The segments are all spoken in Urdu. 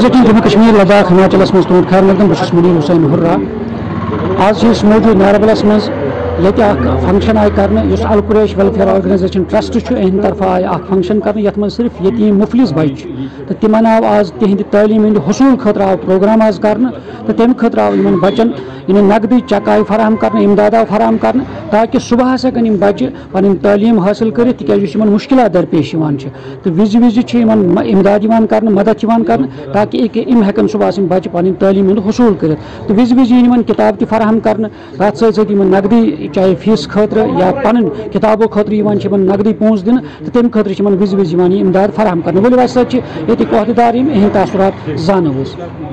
وزٹنگ جموں کشمیر لداخ ہماچلس مز تہد خیر مقدم بہت منیر حسین ہررا آج موجود ناربلس مز یہ فنکشن آئی کرنے اس القریش ویلفیئر آرگنائزیشن ٹرسٹ اہند طرف آئی فنکشن کرنے یت مز صرف یتیم مفلس بچ تو تمن آو آج تہند تعلیم ہند حصول خاطر آو پروگرام آج کرنے تو تمہ خاطر آو ان بچن نقدی چیک آئی فراہم کرنے امداد آو فراہم کرنے تاکہ صبح ہیکن بچہ پن تعلیم حاصل کرت تیز مشکلات درپیش تو وز امداد کرنے مدد کرنے تاکہ ام ہیکن صبح بچہ پن تعلیم ہند حصول کرت تو وز کتاب تہ فراہم کرنے تر ست نقدی چاہے فیس خاطر یا پن کتابوں خاطر نقدی پونس دن تو تمہ خاطر وز امداد فراہم کرنے ولو اس سب عہدیدار اہم تاثرات زانو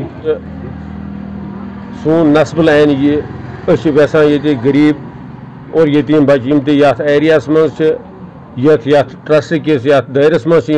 سون نسبل عین یہ یژھان یہ غریب اور یتیم بچہ یم تہ یتھ ایریاس مز یتھ ٹرسٹ کس یتھ دائرس مز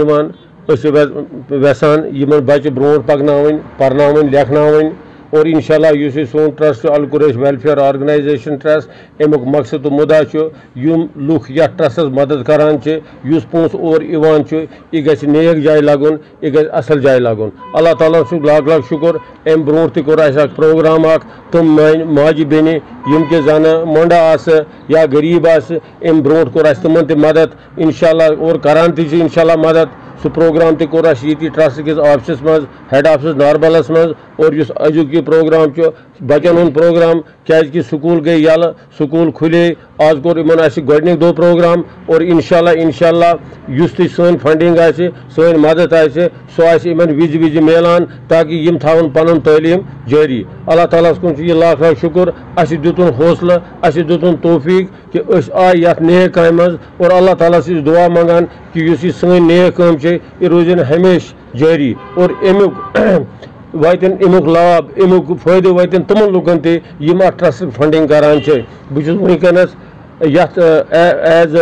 یژھان یمن بچہ برونٹ پکناون پرناون لیکھناون اور انشاءاللہ اس سون trust Al Quraish welfare organisation trust امیک مقصد و مدعا یم لوک یتھ ٹرسٹس مدد کران اس پونس اور ایوان یہ گژھِ نیک جائے لگن یہ گژھِ اصل جائے لگن اللہ تعالیٰ سُنٛد لاکھ لاکھ شکر ام برونٹ تہ کوٚر اسہِ اکھ پروگرام اکھ تم ماجہِ بیٚنہِ یم تہِ زن مونڈا آسہٕ یا غریب آسہٕ ام برونٹ کوٚر اسہِ تمن تہِ مدد انشاءاللہ اور کران تہِ چھِ انشاءاللہ مدد سہ پروگرام تہ کوٚر اسہِ ییٚتی ٹرسٹ کس آفسس مز ہیڈ آفسس ناربلس مز اور اس ازیُک یہ پروگرام بچن ہند پروگرام کیازکہ سکول گئی یلہ سکول کھلے آج کوٚر یمن اسہِ گۄڈنیُک دۄہ پروگرام اور انشاءاللہ یُس تہِ سٲنۍ فنڈنگ آسہِ سٲنۍ مدد آسہِ سۄ آسہِ یمن وز میلان تاکہ یم تھاون پنن تعلیم جاری اللہ تعالیٰ کن یہ لاکھ لاکھ شکر اسہِ دِتُن حوصلہ اسہِ دِتُن توفیق کہ أسۍ آیہِ یتھ نیک کامہِ منٛز اور اللہ تعالیٰ سے دعا منگان کہ یُس یہ سٲنۍ نیک کٲم چھِ یہ روزن ہمیشہ جاری اور امیُک واتن امیُک لابھ امیُک فٲیدٕ واتن تمن لُکن تہِ یم اتھ ٹرسٹ فنڈنگ کران چھِ بہٕ چھُس ونکیٚنس یتھ ایز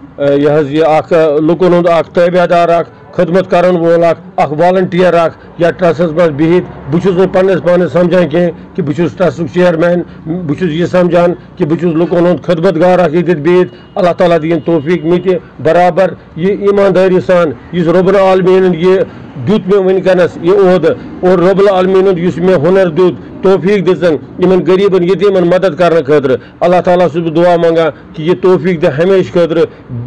یہ اکھ لُکن ہُنٛد اکھ تٲبیدار اکھ خدمت کرن وول اکھ والنٹیر اکھ یا ٹرسٹس مز بہت بہٕ چھُس نہٕ پننس پانس سمجھان کینٛہہ کہ بہٕ چھُس ٹرسٹُک چیئرمین بہٕ چھُس یہ سمجھان کہ بہٕ چھُس لُکن ہُنٛد خدمت گار اکھ ییٚتٮ۪تھ بہت اللہ تعالیٰ دِیِن توفیق مےٚ تہِ برابر یہ ایمانداری سان یُس رۄب العالمیٖنن یہ دیُت مےٚ ونکیٚنس یہ عہدٕ اور رۄب العالمیٖنن یُس مےٚ ہُنر دیُت توفیق دِژن یمن غریبن یتیمن مدد کرنے خاطر اللہ تعالیٰ چھُس بہٕ دعا منگان کہ یہ توفیق دِ ہمیشہ خاطر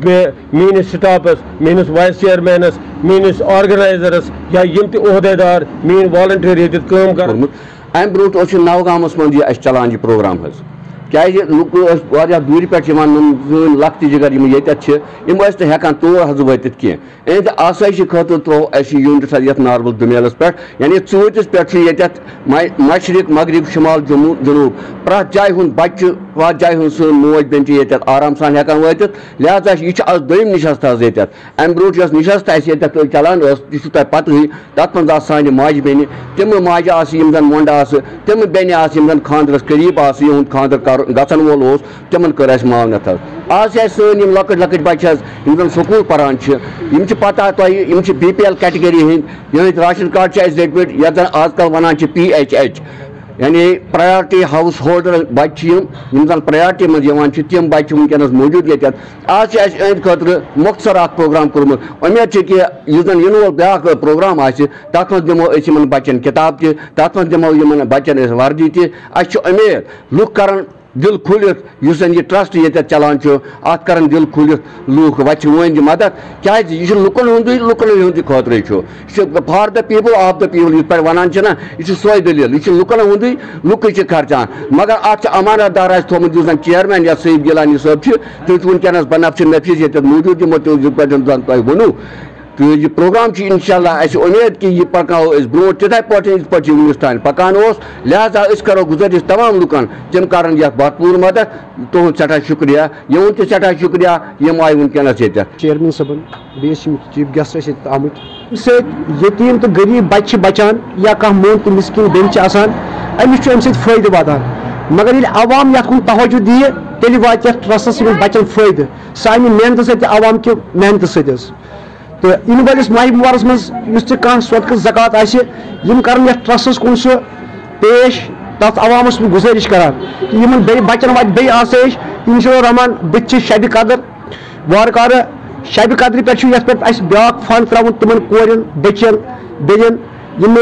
میٲنِس سٹافس میٲنِس وائس چیئرمینس میٲنِس آرگنائزرس یا یم تہِ عہدیدار میٲنۍ والنٹیر ییٚتٮ۪تھ کٲم کران امہ برونٛٹھ نوگامس منٛز یہ چلان یہ پروگرام حظ کیازِ لُکھ ٲسۍ دوٗرِ پٮ۪ٹھ یِوان سٲنۍ لۄکٹہِ جگر یِم ییٚتٮ۪تھ چھِ یِم ٲسۍ نہٕ ہٮ۪کان تور حظ وٲتِتھ کینٛہہ یعنی آسٲیشہِ خٲطرٕ ترٛوو اَسہِ یوٗنٹ حظ یتھ ناربل دُمیلس پٮ۪ٹھ یعنی ژوٗنٛٹھِس پٮ۪ٹھ چھُ ییٚتٮ۪تھ مشرق مغرب شمال جنوٗب پرٛٮ۪تھ جایہِ ہُنٛد بچہِ چھُ پرٛٮ۪تھ جایہِ ہُنٛد سٲنۍ موج بیٚنہِ چھِ ییٚتٮ۪تھ آرام سان ہٮ۪کان وٲتِتھ لہذا یہِ چھِ آز دوٚیِم نِشست حظ ییٚتٮ۪تھ امہِ برونٛٹھ یۄس نِشست اَسہِ ییٚتٮ۪تھ چلان ٲس تہِ چھُو تۄہہِ پتہٕے تتھ منٛز آسہٕ سانہِ ماجہِ بیٚنہِ تِمہٕ ماجہِ آسہٕ یِم زن مۄنڈٕ آسہٕ تِمہٕ بیٚنہِ آسہٕ یِم زن خانٛدرس قریٖب آسہٕ یِہُنٛد خانٛدر گژھن وول اوس تِمن کٔر اَسہِ معاونت حظ آز چھِ اَسہِ سٲنۍ یِم لۄکٕٹۍ لۄکٕٹۍ بچہِ حظ یِم زن سکوٗل پران چھِ یِم چھِ پتہ تۄہہِ یِم چھِ BPL کیٹگری ہٕنٛدۍ یِہٕنٛدۍ راشن کارڈ چھِ اَسہِ رٔٹمٕتۍ یتھ زن آز کل ونان چھِ PHH یعنی پرایارٹی ہاؤس ہولڈر بچہ چھِ یم زن پرایارٹی مز یوان چھِ تِم بچہ چھِ ونکیٚنس موجود ییٚتٮ۪تھ آز چھِ اَسہِ أہنٛدِ خٲطرٕ مۄختصر اکھ پروگرام کوٚرمُت اُمید چھِ کہ یُس زن یِنہٕ وول بیٛاکھ پروگرام آسہِ تتھ منٛز دِمو أسۍ یِمن بچن کِتاب تہِ تتھ منٛز دِمو یِمن بچن أسۍ وردی تہِ اَسہِ چھُ اُمید لُکھ کرن دل کھوٗلِتھ یُس زن یہ ٹرسٹ ییٚتٮ۪تھ چلان چھُ اتھ کرن دل کھوٗلِتھ لُکھ وَژھِ وٲنۍ مدد کیازِ یہِ چھُ لُکن ہُنٛدُے لُکن ہُنٛدُے خٲطرٕ چھُ یہِ چھُ for the people of the people یِتھ پٲٹھۍ ونان چھِنہ یہِ چھُ سۄے دٔلیٖل یہِ چھُ لُکن ہُنٛدُے لُکٕے چھِ خرچان مگر اتھ چھُ امانت دار اَسہِ تھوٚمُت یُس زن چیئرمین یتھ سعید گیلانی صٲب چھِ تِم چھِ ونکیٚنس بنفسِ نفیٖس ییٚتٮ۪تھ موجود یِمو یِتھ پٲٹھۍ زن تۄہہِ ووٚنوٕ تہٕ یہِ پروگرام چھُ انشاءاللہ اَسہِ اُمید کہ یہِ پکناوو أسۍ برونٛٹھ تِتھے پٲٹھۍ یِتھ پٲٹھۍ یہِ وٕنیُس تانۍ پکان اوس لہذا أسۍ کرو گُزٲرِش تمام لُکن تِم کرن یتھ بھرپوٗر مدد تُہُنٛد سٮ۪ٹھاہ شُکریہ یِہُنٛد تہِ سٮ۪ٹھاہ شُکریہ یِم آیہِ ونکیٚنس ییٚتٮ۪تھ چیئرمین صٲبن بیٚیہِ ٲسۍ یِم چیٖف گیسٹ ٲسۍ ییٚتہِ آمٕتۍ اَمہِ سۭتۍ یتیٖم تہٕ غریٖب بچہِ چھِ بچان یا کانٛہہ موٚنٛڈ تہٕ مِسکیٖن بیٚنہِ چھِ آسان أمِس چھُ اَمہِ سۭتۍ فٲیدٕ واتان مگر ییٚلہِ عوام یتھ کُن توجہ دِیہِ تیٚلہِ واتہِ یتھ ٹرسٹس یِمن بچن فٲیدٕ سانہِ محنتہٕ سۭتۍ تہِ عوام کہِ محنتہٕ سۭتۍ حظ تو یِنہٕ وٲلِس ماہِ مُبارکس منٛز یُس تہِ کانٛہہ صدقہٕ زکات آسہِ یِم کرن یتھ ٹرسٹس کُن سُہ پیش تتھ عوامس بہٕ گُزٲرِش کران کہ یِمن بیٚیہِ بچن واتہِ بیٚیہِ آسٲیِش انشاء الرحمان بٕتھِ چھِ شبِ قدر وارٕ کارٕ شبِ قدرِ پٮ۪ٹھ چھُ یتھ پٮ۪ٹھ اَسہِ بیٛاکھ فنڈ ترٛاوُن تِمن کورٮ۪ن بٔچین بیٚنٮ۪ن یِم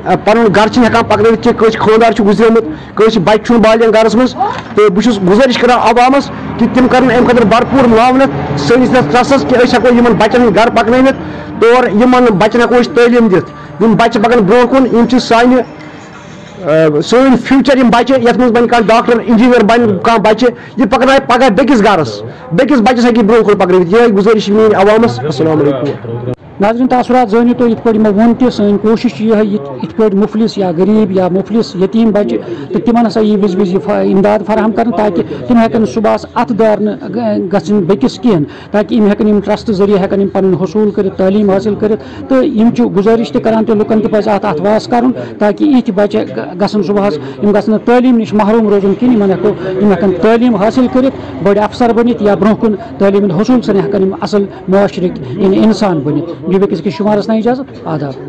پن گر ہیکان پکنٲوِتھ کینٛہہ کٲنٛسہِ خانٛدار گُزریومُت کٲنٛسہِ بچہِ چھُنہٕ بالین گرس منٛز تہٕ بہٕ چھُس گُزٲرِش کران عوامس کہ تِم کرن امہِ خٲطرٕ بھرپوٗر معاونت سٲنِس یتھ ٹرسٹس کہ أسۍ ہٮ۪کو یِمن بچن ہٕنٛدۍ گرٕ پکنٲوِتھ اور یِمن بچن ہٮ۪کو أسۍ تعلیٖم دِتھ یِم بچہِ پکن برونٛہہ کُن یِم چھِ سانہِ سٲنۍ فیوٗچر یِم بچہِ یتھ منٛز بنہِ کانٛہہ ڈاکٹر انجیٖنیر بنہِ کانٛہہ بچہِ یہِ پکنایہِ پگاہ بیٚکِس گرس بیٚکِس بچس ہٮ۪کہِ برونٛہہ کُن پکنٲوِتھ یِہے گُزٲرِش میٲنۍ عوامس السلام علیکم ناظرین تاثرات زٲنِو تُہۍ یِتھ پٲٹھۍ یِمو ووٚن تہِ سٲنۍ کوٗشِش چھِ یِہے یِتھ پٲٹھۍ مُفلِس یا غریٖب یا مُفلِس یتیٖم بچہِ تہٕ تِمن ہسا یی وِزِ وِزِ یہِ اِمداد فراہم کرنہٕ تاکہِ تِم ہٮ۪کن صُبحس اَتھٕ دارنہٕ گژھٕنۍ بیٚکِس کِہیٖنۍ تاکہِ یِم ہٮ۪کن یِم ٹرسٹ ذٔریعہٕ ہٮ۪کن یِم پنُن حصوٗل کٔرِتھ تعلیٖم حٲصِل کٔرِتھ تہٕ یِم چھِ گُزٲرِش تہِ کران تہٕ لُکن تہِ پزِ اَتھ واس کرُن تاکہِ یِتھۍ بچہِ گژھن صُبحس یِم گژھن نہٕ تعلیٖم نِش محروٗم روزُن کِہیٖنۍ یِم ہٮ۪کن تعلیٖم حٲصِل کٔرِتھ بٔڑۍ افسر بٔنِتھ یا برونٛہہ کُن تعلیٖم ہُنٛد حصوٗل سۭتۍ ہٮ۪کن یِم اصل معاشرٕکۍ اِنسان بٔنِتھ بیٚیہِ بیٚکِس شُمارس نہ اِجازت آداب